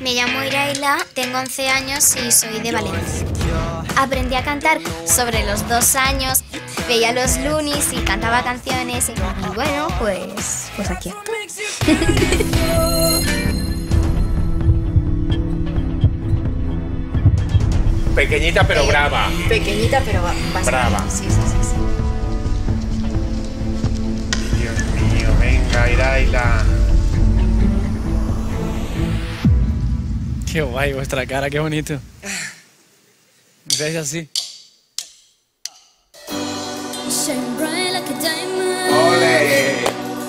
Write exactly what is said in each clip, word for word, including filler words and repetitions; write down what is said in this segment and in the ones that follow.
Me llamo Iraila, tengo once años y soy de Valencia. Aprendí a cantar sobre los dos años, veía los Loonies y cantaba canciones y, y bueno, pues, pues aquí estoy. Pequeñita pero eh, brava. Pequeñita pero bastante. Brava. Sí, sí, sí, sí. Dios mío, venga, Iraila. Qué guay vuestra cara, qué bonito. ¿Ves así? ¡Ole!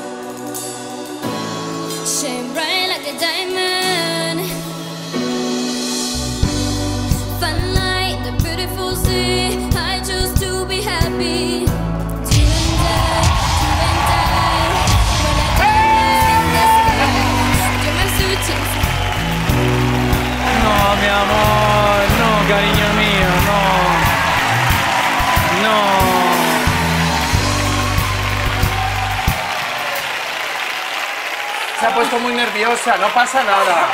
No, mi amor, no, cariño mío, no. No. Se ha puesto muy nerviosa, no pasa nada.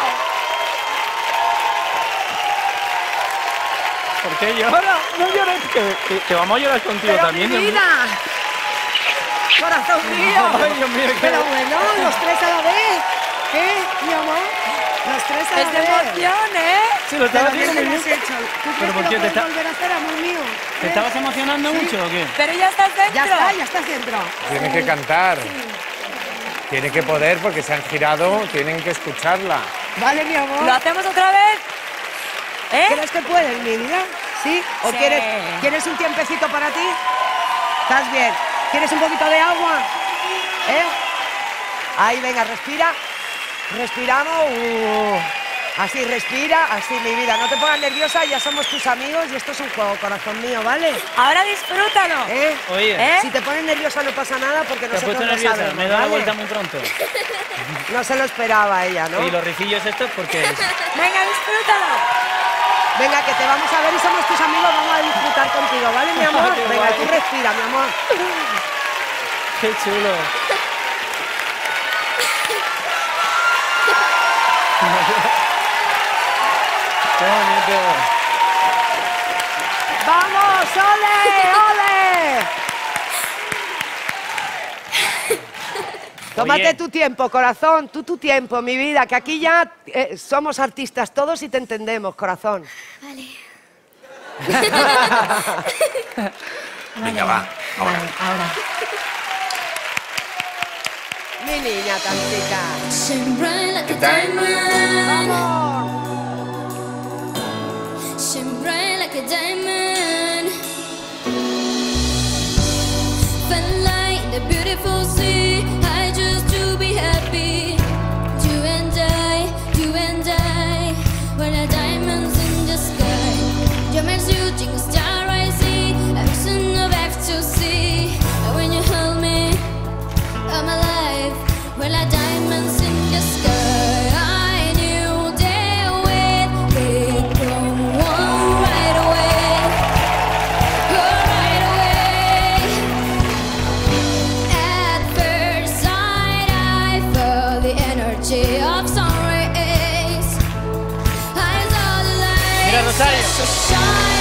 ¿Por qué llora? No llores, que, que, que vamos a llorar contigo Pero también. mi vida. Corazón mío. Ay, Dios mío, qué... Pero bueno, los tres a la vez. ¿Qué, mi amor? Los tres a la vez. Es de emoción, ¿eh? Sí, lo estaba haciendo muy bien. Has hecho. ¿Tú crees ¿Pero por que qué lo te puedes está... volver a hacer, amor mío? ¿Te ¿Eh? estabas emocionando ¿Sí? mucho o qué? Pero ya estás dentro. Ya está, ya estás dentro. Tiene que cantar. Tiene que poder porque se han girado, tienen que escucharla. Vale, mi amor. ¿Lo hacemos otra vez? ¿Eh? ¿Crees que puedes, mi vida? ¿Sí? ¿O Sí. Quieres, quieres un tiempecito para ti? ¿Estás bien? ¿Quieres un poquito de agua? ¿Eh? Ahí, venga, respira. Respiramos. Uh. Así, respira. Así, mi vida. No te pongas nerviosa, ya somos tus amigos y esto es un juego, corazón mío, ¿vale? Ahora disfrútalo. ¿Eh? Oye, ¿Eh? Si te pones nerviosa no pasa nada porque ¿te has nosotros puesto lo nerviosa? sabemos, Me he dado la ¿vale? vuelta muy pronto. No se lo esperaba ella, ¿no? Y los ricillos estos, ¿por qué es? Venga, disfrútalo. Venga, que te vamos a ver y somos tus amigos, vamos a disfrutar contigo, ¿vale, mi amor? Qué Venga, guay. tú respira, mi amor. Qué chulo. Qué bonito. ¡Vamos, ole, ole! Tómate Oye. tu tiempo, corazón, tú tu tiempo, mi vida, que aquí ya eh, somos artistas todos y te entendemos, corazón. Vale. Venga, va. Ahora. Ahora. Mi niña tan chica. ¿Qué tal? ¡Vamos! Shine bright like a diamond. Fun like the beautiful sea. I just to be happy. You and I, you and I. We're the diamonds in the sky. You're my shooting star, I see. A vision of ecstasy. And when you hold me, I'm alive. We're like diamonds in the sky. I knew they would be gone right away, go right away. At first sight, I felt the energy of sun rays. I saw the light Mira, Rosario. so shine.